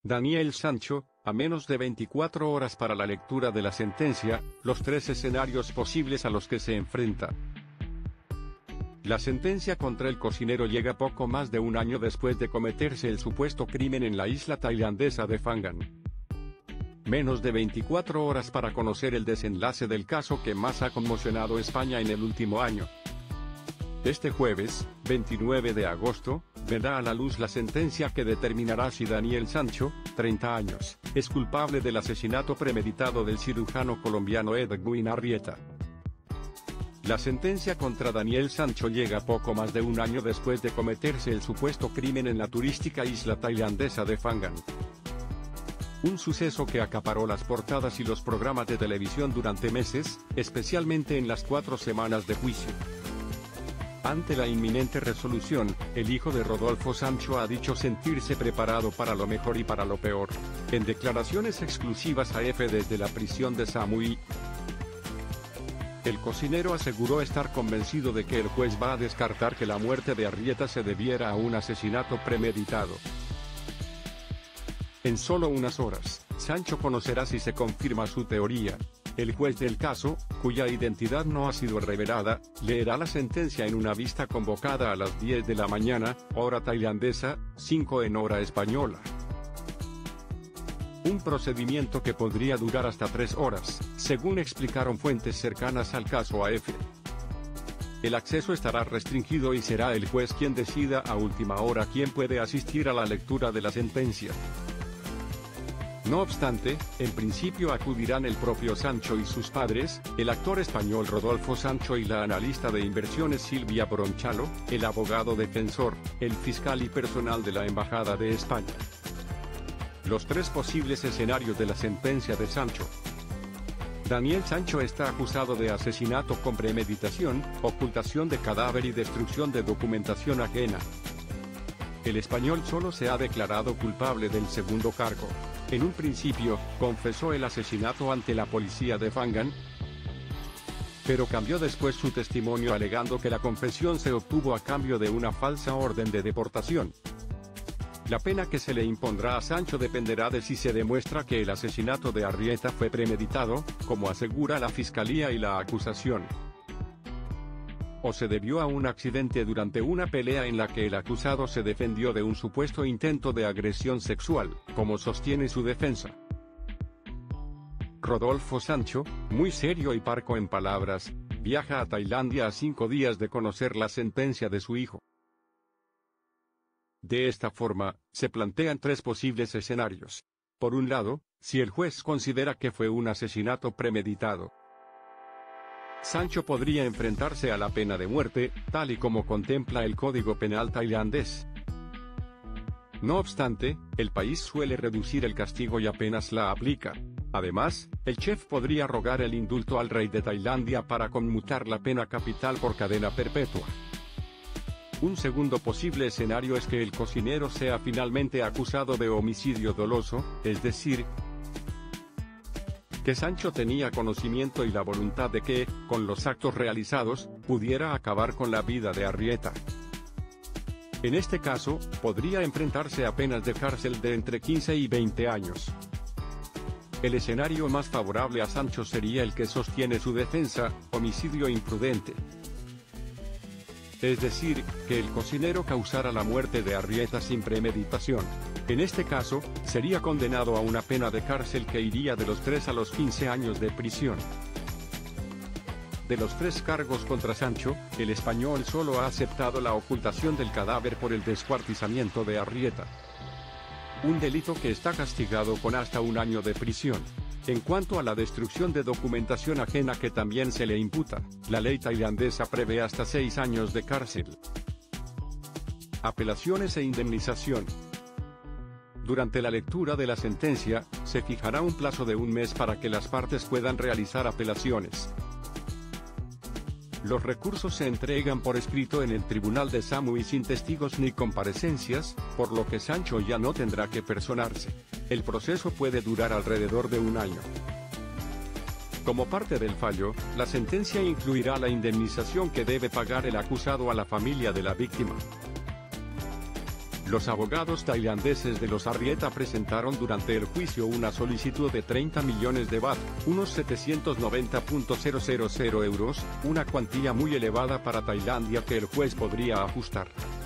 Daniel Sancho, a menos de 24 horas para la lectura de la sentencia, los 3 escenarios posibles a los que se enfrenta. La sentencia contra el cocinero llega poco más de un año después de cometerse el supuesto crimen en la isla tailandesa de Phan Gan. Menos de 24 horas para conocer el desenlace del caso que más ha conmocionado España en el último año. Este jueves, 29 de agosto, verá a la luz la sentencia que determinará si Daniel Sancho, 30 años, es culpable del asesinato premeditado del cirujano colombiano Edwin Arrieta. La sentencia contra Daniel Sancho llega poco más de un año después de cometerse el supuesto crimen en la turística isla tailandesa de Phan Gan. Un suceso que acaparó las portadas y los programas de televisión durante meses, especialmente en las 4 semanas de juicio. Ante la inminente resolución, el hijo de Rodolfo Sancho ha dicho sentirse preparado para lo mejor y para lo peor. En declaraciones exclusivas a EFE desde la prisión de Samui, el cocinero aseguró estar convencido de que el juez va a descartar que la muerte de Arrieta se debiera a un asesinato premeditado. En solo unas horas, Sancho conocerá si se confirma su teoría. El juez del caso, cuya identidad no ha sido revelada, leerá la sentencia en una vista convocada a las 10 de la mañana, hora tailandesa, 5 en hora española. Un procedimiento que podría durar hasta 3 horas, según explicaron fuentes cercanas al caso a EFE. El acceso estará restringido y será el juez quien decida a última hora quién puede asistir a la lectura de la sentencia. No obstante, en principio acudirán el propio Sancho y sus padres, el actor español Rodolfo Sancho y la analista de inversiones Silvia Bronchalo, el abogado defensor, el fiscal y personal de la Embajada de España. Los 3 posibles escenarios de la sentencia de Sancho. Daniel Sancho está acusado de asesinato con premeditación, ocultación de cadáver y destrucción de documentación ajena. El español solo se ha declarado culpable del segundo cargo. En un principio, confesó el asesinato ante la policía de Phan Gan, pero cambió después su testimonio alegando que la confesión se obtuvo a cambio de una falsa orden de deportación. La pena que se le impondrá a Sancho dependerá de si se demuestra que el asesinato de Arrieta fue premeditado, como asegura la fiscalía y la acusación, o se debió a un accidente durante una pelea en la que el acusado se defendió de un supuesto intento de agresión sexual, como sostiene su defensa. Rodolfo Sancho, muy serio y parco en palabras, viaja a Tailandia a 5 días de conocer la sentencia de su hijo. De esta forma, se plantean 3 posibles escenarios. Por un lado, si el juez considera que fue un asesinato premeditado, Sancho podría enfrentarse a la pena de muerte, tal y como contempla el Código Penal tailandés. No obstante, el país suele reducir el castigo y apenas la aplica. Además, el chef podría rogar el indulto al rey de Tailandia para conmutar la pena capital por cadena perpetua. Un segundo posible escenario es que el cocinero sea finalmente acusado de homicidio doloso, es decir, que Sancho tenía conocimiento y la voluntad de que, con los actos realizados, pudiera acabar con la vida de Arrieta. En este caso, podría enfrentarse a penas de cárcel de entre 15 y 20 años. El escenario más favorable a Sancho sería el que sostiene su defensa, homicidio imprudente. Es decir, que el cocinero causara la muerte de Arrieta sin premeditación. En este caso, sería condenado a una pena de cárcel que iría de los 3 a los 15 años de prisión. De los 3 cargos contra Sancho, el español solo ha aceptado la ocultación del cadáver por el descuartizamiento de Arrieta, un delito que está castigado con hasta 1 año de prisión. En cuanto a la destrucción de documentación ajena que también se le imputa, la ley tailandesa prevé hasta 6 años de cárcel. Apelaciones e indemnización. Durante la lectura de la sentencia, se fijará un plazo de 1 mes para que las partes puedan realizar apelaciones. Los recursos se entregan por escrito en el tribunal de Samui sin testigos ni comparecencias, por lo que Sancho ya no tendrá que personarse. El proceso puede durar alrededor de 1 año. Como parte del fallo, la sentencia incluirá la indemnización que debe pagar el acusado a la familia de la víctima. Los abogados tailandeses de los Arrieta presentaron durante el juicio una solicitud de 30 millones de baht, unos 790.000 euros, una cuantía muy elevada para Tailandia que el juez podría ajustar.